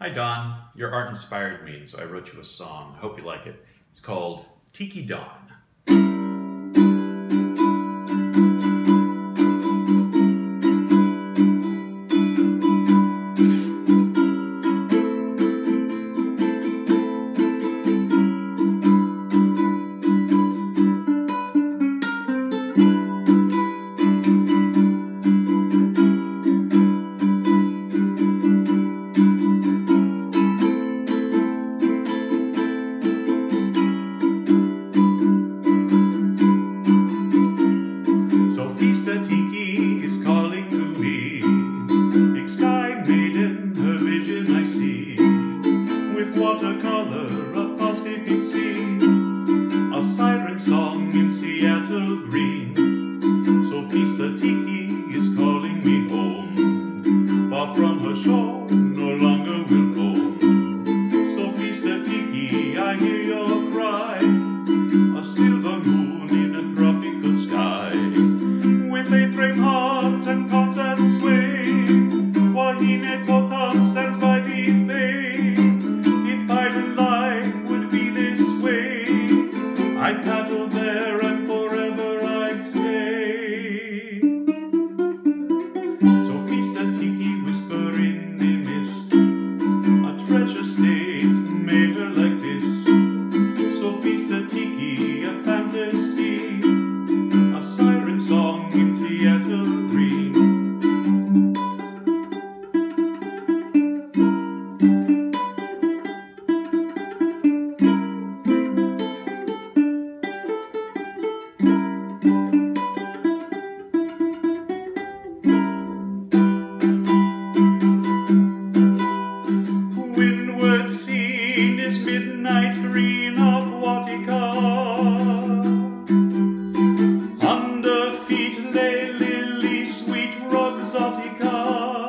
Hi Don, your art inspired me, so I wrote you a song. I hope you like it. It's called Tiki Dawn. Tiki is calling to me, big sky maiden, her vision I see, with watercolor of Pacific Sea, a siren song in Seattle green. Sophista Tiki is calling me home, far from her shore, no longer will roam. Sophista Tiki, I hear your cry, a silver moon in a tropical sky. With a frame heart and palms that sway, Wahine Kotam stands by the bay. If island life would be this way, I'd paddle there and forever I'd stay. Sophista Tiki, whisper in the mist, a treasure state made her like this. Sophista Tiki, a fantasy, a siren song in Seattle green. Windward seen is midnight green aquatica. Under feet lay lily sweet Roxotica.